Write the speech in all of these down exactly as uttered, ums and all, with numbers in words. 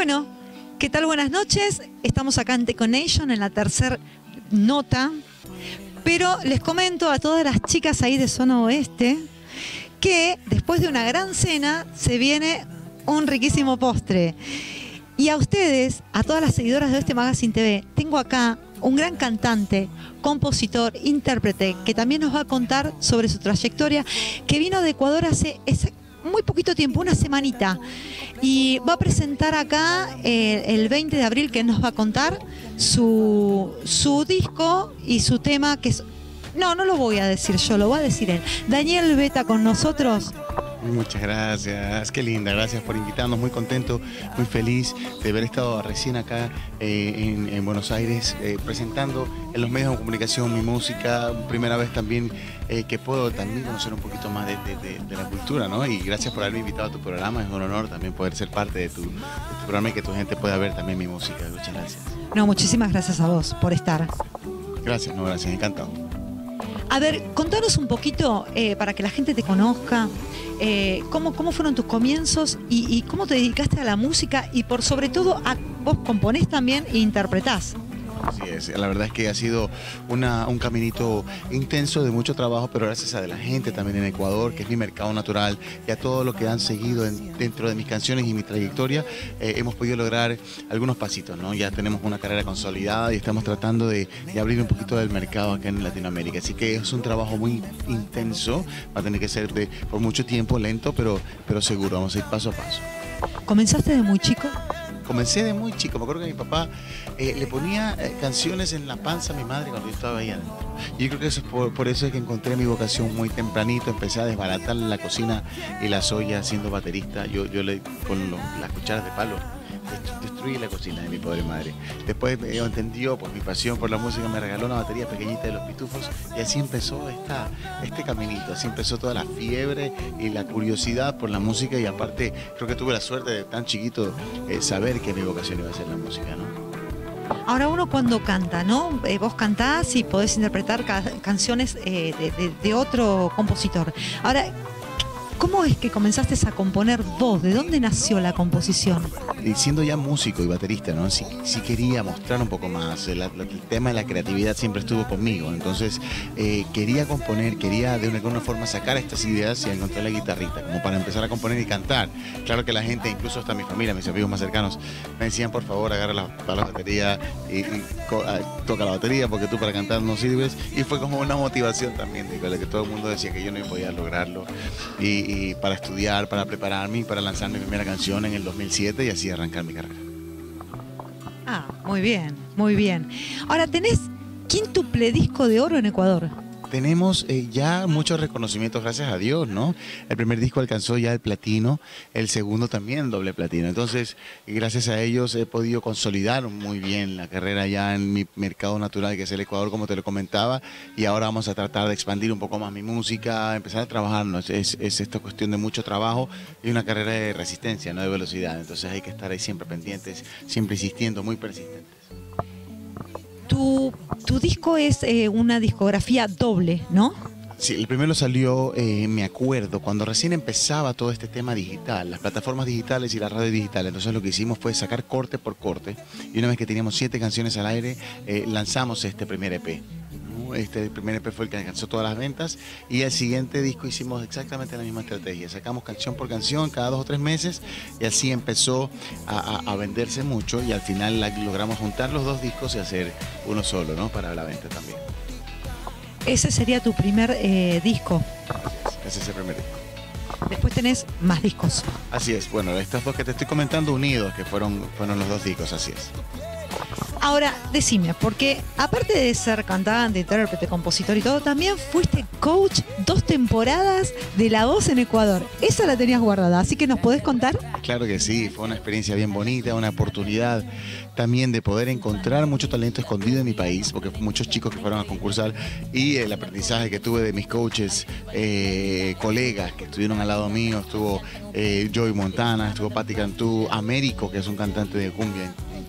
Bueno, ¿qué tal? Buenas noches. Estamos acá en Teconation en la tercera nota. Pero les comento a todas las chicas ahí de Zona Oeste que después de una gran cena se viene un riquísimo postre. Y a ustedes, a todas las seguidoras de Oeste Magazine T V, tengo acá un gran cantante, compositor, intérprete, que también nos va a contar sobre su trayectoria, que vino de Ecuador hace muy poquito tiempo, una semanita, y va a presentar acá eh, el veinte de abril, que nos va a contar su, su disco y su tema, que es... No, no lo voy a decir yo, lo va a decir él. Daniel Beta con nosotros. Muchas gracias, qué linda, gracias por invitarnos, muy contento, muy feliz de haber estado recién acá eh, en, en Buenos Aires eh, presentando en los medios de comunicación mi música, primera vez también eh, que puedo también conocer un poquito más de, de, de, de la cultura, ¿no? Y gracias por haberme invitado a tu programa, es un honor también poder ser parte de tu, de tu programa y que tu gente pueda ver también mi música, muchas gracias. No, muchísimas gracias a vos por estar. Gracias, no, gracias, encantado. A ver, contanos un poquito eh, para que la gente te conozca, eh, cómo, cómo fueron tus comienzos y, y cómo te dedicaste a la música y por sobre todo a, vos componés también e interpretás. Así es, la verdad es que ha sido una, un caminito intenso de mucho trabajo, pero gracias a la gente también en Ecuador, que es mi mercado natural, y a todo lo que han seguido en, dentro de mis canciones y mi trayectoria, eh, hemos podido lograr algunos pasitos, ¿no? Ya tenemos una carrera consolidada y estamos tratando de, de abrir un poquito del mercado acá en Latinoamérica. Así que es un trabajo muy intenso, va a tener que ser de, por mucho tiempo, lento, pero, pero seguro, vamos a ir paso a paso. ¿Comenzaste de muy chico? Comencé de muy chico, me acuerdo que mi papá eh, le ponía eh, canciones en la panza a mi madre cuando yo estaba ahí adentro. Y yo creo que eso es por, por eso es que encontré mi vocación muy tempranito, empecé a desbaratar la cocina y las ollas siendo baterista. Yo, yo le, con lo, las cucharas de palo destruí la cocina de mi pobre madre. Después me entendió pues, mi pasión por la música, me regaló una batería pequeñita de los Pitufos y así empezó esta, este caminito, así empezó toda la fiebre y la curiosidad por la música y aparte creo que tuve la suerte de tan chiquito eh, saber que mi vocación iba a ser la música, ¿no? Ahora uno cuando canta, ¿no? Eh, vos cantás y podés interpretar ca canciones eh, de, de, de otro compositor. Ahora, ¿cómo es que comenzaste a componer vos? ¿De dónde nació la composición? Y siendo ya músico y baterista, ¿no? Sí, sí quería mostrar un poco más. El, el tema de la creatividad siempre estuvo conmigo. Entonces eh, quería componer, quería de alguna forma sacar estas ideas y encontrar la guitarrita, como para empezar a componer y cantar. Claro que la gente, incluso hasta mi familia, mis amigos más cercanos, me decían, por favor, agarra la, la batería y, y toca la batería porque tú para cantar no sirves. Y fue como una motivación también, de que todo el mundo decía que yo no podía lograrlo. Y, y para estudiar, para prepararme y para lanzar mi primera canción en el dos mil siete y así arrancar mi carrera. Ah, muy bien, muy bien. Ahora, tenés quíntuple disco de oro en Ecuador. Tenemos eh, ya muchos reconocimientos, gracias a Dios, ¿no? El primer disco alcanzó ya el platino, el segundo también doble platino. Entonces, gracias a ellos he podido consolidar muy bien la carrera ya en mi mercado natural, que es el Ecuador, como te lo comentaba, y ahora vamos a tratar de expandir un poco más mi música, empezar a trabajar, ¿no? Es, es esta cuestión de mucho trabajo y una carrera de resistencia, no de velocidad. Entonces hay que estar ahí siempre pendientes, siempre insistiendo, muy persistentes. Tu, tu disco es eh, una discografía doble, ¿no? Sí, el primero salió, eh, me acuerdo, cuando recién empezaba todo este tema digital, las plataformas digitales y la radio digital. Entonces lo que hicimos fue sacar corte por corte y una vez que teníamos siete canciones al aire, eh, lanzamos este primer E P. Este primer E P fue el que alcanzó todas las ventas y el siguiente disco hicimos exactamente la misma estrategia. Sacamos canción por canción cada dos o tres meses y así empezó a, a, a venderse mucho y al final la, logramos juntar los dos discos y hacer uno solo, ¿no? Para la venta también. Ese sería tu primer eh, disco. Ese es el primer disco. Después tenés más discos. Así es, bueno, estos dos que te estoy comentando unidos, que fueron, fueron los dos discos, así es. Ahora, decime, porque aparte de ser cantante, intérprete, compositor y todo, también fuiste coach dos temporadas de La Voz en Ecuador. Esa la tenías guardada, así que ¿nos podés contar? Claro que sí, fue una experiencia bien bonita, una oportunidad también de poder encontrar mucho talento escondido en mi país, porque muchos chicos que fueron a concursar y el aprendizaje que tuve de mis coaches, eh, colegas que estuvieron al lado mío, estuvo eh, Joey Montana, estuvo Patti Cantú, Américo, que es un cantante de cumbia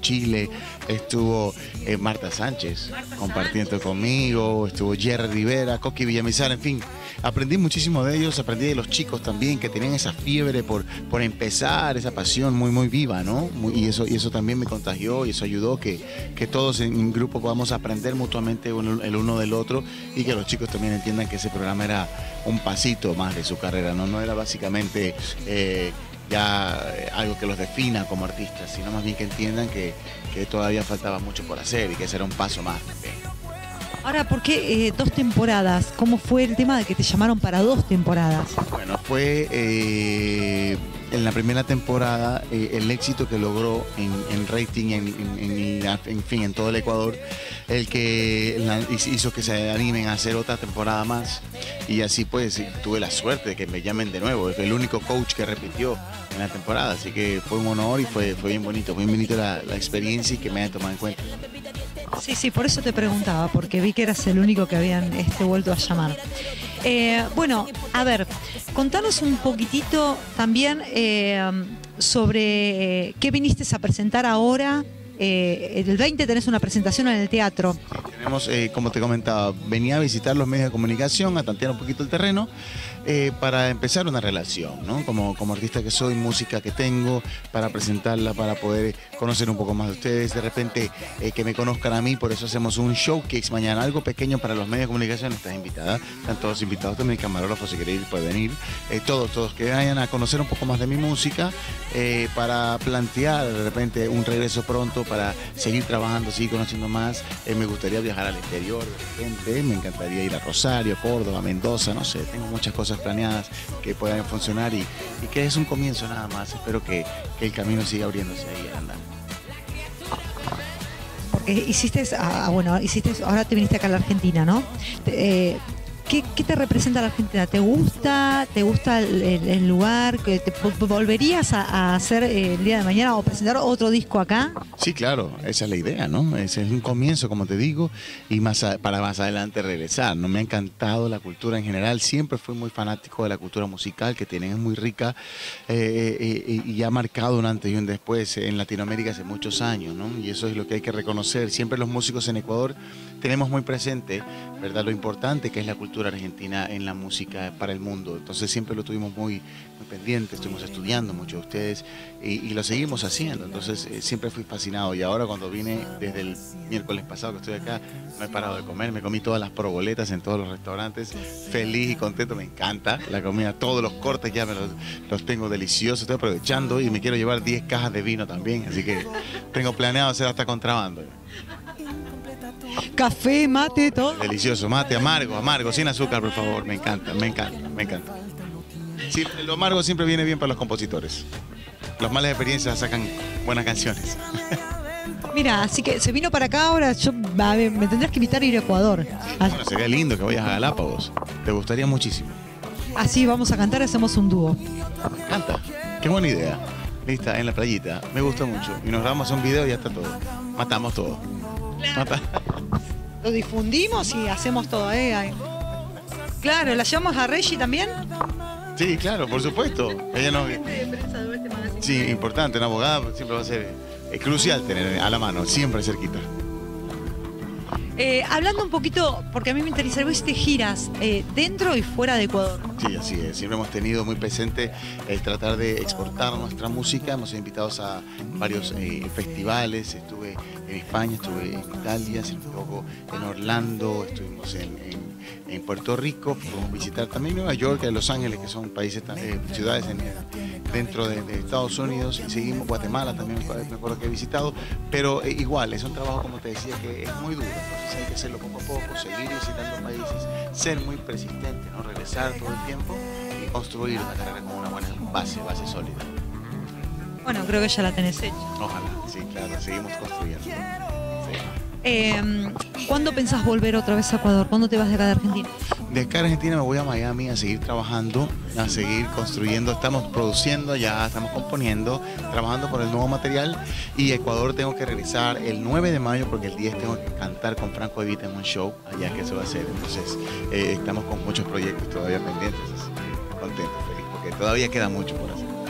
Chile, estuvo eh, Marta Sánchez Marta compartiendo Sánchez. conmigo, estuvo Jerry Rivera, Coqui Villamizar, en fin. Aprendí muchísimo de ellos, aprendí de los chicos también que tenían esa fiebre por, por empezar, esa pasión muy, muy viva, ¿no? Muy, y, eso, y eso también me contagió y eso ayudó que, que todos en un grupo podamos aprender mutuamente uno, el uno del otro y que los chicos también entiendan que ese programa era un pasito más de su carrera, no, no era básicamente eh, ya algo que los defina como artistas, sino más bien que entiendan que, que todavía faltaba mucho por hacer y que ese era un paso más también. Ahora, ¿por qué eh, dos temporadas? ¿Cómo fue el tema de que te llamaron para dos temporadas? Bueno, fue eh, en la primera temporada eh, el éxito que logró en, en rating, en, en, en, en fin, en todo el Ecuador, el que la, hizo que se animen a hacer otra temporada más. Y así pues tuve la suerte de que me llamen de nuevo. Es el único coach que repitió en la temporada, así que fue un honor y fue, fue bien bonito, fue bien bonito la, la experiencia y que me hayan tomado en cuenta. Sí, sí, por eso te preguntaba, porque vi que eras el único que habían este, vuelto a llamar. Eh, bueno, a ver, contanos un poquitito también eh, sobre eh, qué viniste a presentar ahora. Eh, el veinte tenés una presentación en el teatro. Sí, tenemos, eh, como te comentaba, venía a visitar los medios de comunicación, a tantear un poquito el terreno, eh, para empezar una relación, ¿no? Como, como artista que soy, música que tengo, para presentarla, para poder conocer un poco más de ustedes, de repente eh, que me conozcan a mí, por eso hacemos un showcase mañana, algo pequeño para los medios de comunicación. Estás invitada, están todos invitados, también el camarógrafo si queréis puede venir, eh, todos, todos que vayan a conocer un poco más de mi música, eh, para plantear de repente un regreso pronto, para seguir trabajando, seguir conociendo más. Eh, me gustaría viajar al exterior de repente, me encantaría ir a Rosario, Córdoba, Mendoza, no sé, tengo muchas cosas planeadas que puedan funcionar y, y que es un comienzo nada más. Espero que, que el camino siga abriéndose ahí al andar. Porque hiciste, ah, bueno, hiciste, ahora te viniste acá a la Argentina, ¿no? Eh, ¿Qué, ¿Qué te representa la Argentina? ¿Te gusta? ¿Te gusta el, el, el lugar? ¿Te volverías a, a hacer eh, el día de mañana o presentar otro disco acá? Sí, claro, esa es la idea, ¿no? Ese es un comienzo, como te digo, y más a, para más adelante regresar, ¿no? Me ha encantado la cultura en general, siempre fui muy fanático de la cultura musical que tienen, es muy rica eh, eh, y ha marcado un antes y un después en Latinoamérica hace muchos años, ¿no? Y eso es lo que hay que reconocer. Siempre los músicos en Ecuador tenemos muy presente, ¿verdad?, lo importante que es la cultura argentina en la música para el mundo. Entonces siempre lo tuvimos muy, muy pendiente, estuvimos estudiando mucho de ustedes y, y lo seguimos haciendo. Entonces eh, siempre fui fascinado y ahora cuando vine desde el miércoles pasado que estoy acá, no he parado de comer, me comí todas las proboletas en todos los restaurantes, feliz y contento, me encanta la comida, todos los cortes ya me los, los tengo deliciosos, estoy aprovechando y me quiero llevar diez cajas de vino también, así que tengo planeado hacer hasta contrabando. Café, mate, todo. Delicioso, mate amargo, amargo, sin azúcar, por favor. Me encanta, me encanta, me encanta. Sí, lo amargo siempre viene bien para los compositores. Las malas experiencias sacan buenas canciones. Mira, así que se vino para acá ahora, yo, a ver, me tendrás que invitar a ir a Ecuador. Bueno, sería lindo que vayas a Galápagos. Te gustaría muchísimo. Así vamos a cantar, hacemos un dúo. Me encanta, qué buena idea. Lista, en la playita, me gusta mucho. Y nos grabamos un video y ya está todo. Matamos todo. Claro. Lo difundimos y hacemos todo, ¿eh? Claro, ¿la llevamos a Reggie también? Sí, claro, por supuesto. Ella no... Sí, importante, una abogada siempre va a ser eh, crucial tener a la mano, siempre cerquita. Eh, hablando un poquito, porque a mí me interesa, vos hiciste giras eh, dentro y fuera de Ecuador. Sí, así es. Siempre hemos tenido muy presente el tratar de exportar nuestra música. Hemos sido invitados a varios eh, festivales. Estuve en España, estuve en Italia, si no me equivoco, en Orlando, estuvimos en, en, en Puerto Rico, fuimos a visitar también Nueva York y Los Ángeles, que son países, eh, ciudades en, dentro de, de Estados Unidos, y seguimos Guatemala también, me acuerdo que he visitado, pero eh, igual, es un trabajo, como te decía, que es muy duro, entonces hay que hacerlo poco a poco, seguir visitando países, ser muy persistente, ¿no? Regresar todo el tiempo y construir una carrera con una buena base, base sólida. Bueno, creo que ya la tenés hecha. Ojalá, sí, claro, seguimos construyendo. Sí. Eh, ¿Cuándo pensás volver otra vez a Ecuador? ¿Cuándo te vas de acá de Argentina? De acá de Argentina me voy a Miami a seguir trabajando, a seguir construyendo. Estamos produciendo ya, estamos componiendo, trabajando por el nuevo material. Y Ecuador tengo que regresar el nueve de mayo porque el diez tengo que cantar con Franco De Vita en un show allá que se va a hacer. Entonces eh, estamos con muchos proyectos todavía pendientes. Así que contento, feliz, porque todavía queda mucho por hacer.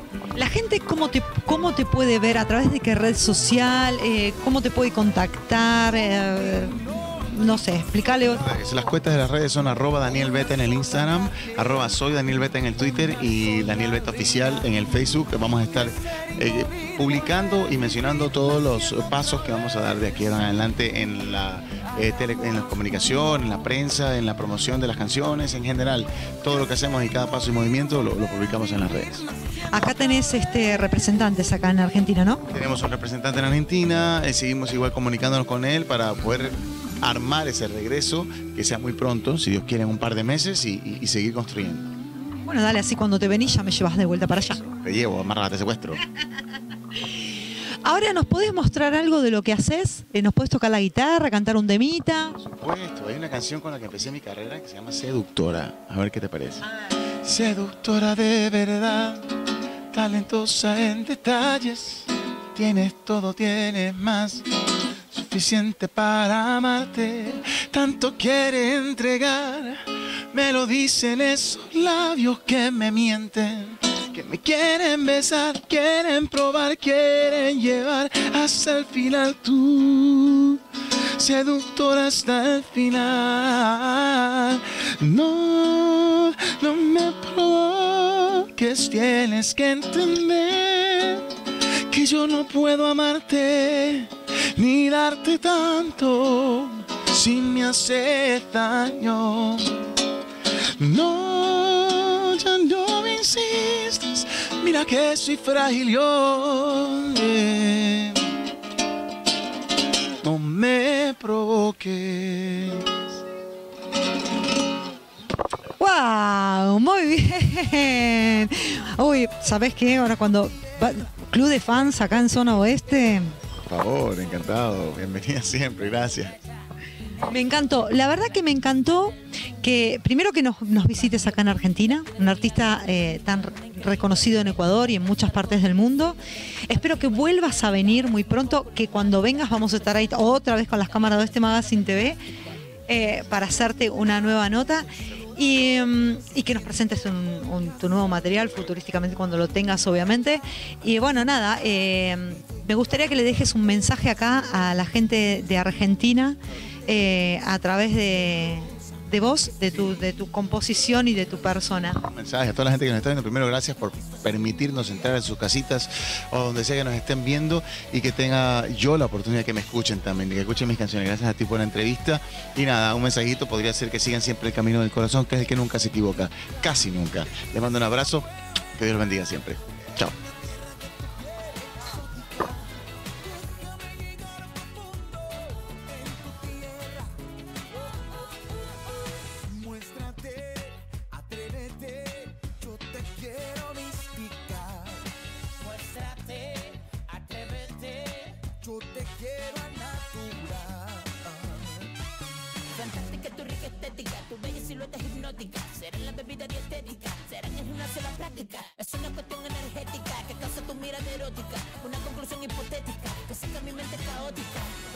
La gente, ¿cómo te, cómo te puede ver? ¿A través de qué red social? Eh, ¿Cómo te puede contactar? Eh, no sé, explícale. Las cuentas de las redes son arroba Daniel Beta en el Instagram, arroba soy Daniel Beta en el Twitter y Daniel Beta Oficial en el Facebook. Vamos a estar eh, publicando y mencionando todos los pasos que vamos a dar de aquí en adelante en la, eh, tele, en la comunicación, en la prensa, en la promoción de las canciones, en general. Todo lo que hacemos y cada paso y movimiento lo, lo publicamos en las redes. Acá tenés este, representantes acá en Argentina, ¿no? Tenemos un representante en Argentina, eh, seguimos igual comunicándonos con él para poder armar ese regreso, que sea muy pronto, si Dios quiere, en un par de meses y, y, y seguir construyendo. Bueno, dale, así cuando te venís ya me llevas de vuelta para allá. Te llevo, amarra, te secuestro. Ahora, ¿nos podés mostrar algo de lo que haces? ¿Nos podés tocar la guitarra, cantar un temita? Por supuesto, hay una canción con la que empecé mi carrera que se llama Seductora. A ver qué te parece. Seductora de verdad, talentosa en detalles, tienes todo, tienes más, suficiente para amarte, tanto quiere entregar, me lo dicen esos labios que me mienten, que me quieren besar, quieren probar, quieren llevar hasta el final. Tú, seductora hasta el final, no, no me provoques, tienes que entender que yo no puedo amarte ni darte tanto si me hace daño. No, ya no me insistas, mira que soy frágil yo. eh. No me provoques. ¡Wow! Muy bien. Uy, ¿sabés qué? Ahora cuando... Club de fans acá en Zona Oeste. Por favor, encantado. Bienvenida siempre, gracias. Me encantó. La verdad que me encantó que primero que nos, nos visites acá en Argentina, un artista eh, tan reconocido en Ecuador y en muchas partes del mundo. Espero que vuelvas a venir muy pronto, que cuando vengas vamos a estar ahí otra vez con las cámaras de Este Magazine T V eh, para hacerte una nueva nota. Y, y que nos presentes un, un, tu nuevo material futurísticamente cuando lo tengas, obviamente. Y bueno, nada, eh, me gustaría que le dejes un mensaje acá a la gente de Argentina eh, a través de, de vos, de tu, de tu composición y de tu persona. Un mensaje a toda la gente que nos está viendo. Primero, gracias por permitirnos entrar en sus casitas o donde sea que nos estén viendo y que tenga yo la oportunidad de que me escuchen también, de que escuchen mis canciones. Gracias a ti por la entrevista. Y nada, un mensajito podría ser que sigan siempre el camino del corazón, que es el que nunca se equivoca. Casi nunca. Les mando un abrazo. Que Dios los bendiga siempre. Chao. Yo te quiero a natural. Fantástica, tu rica estética, tu bella silueta hipnótica. Serán la bebida dietética, serán es una sola práctica. Es una cuestión energética que causa tu mirada erótica. Una conclusión hipotética que saca mi mente caótica.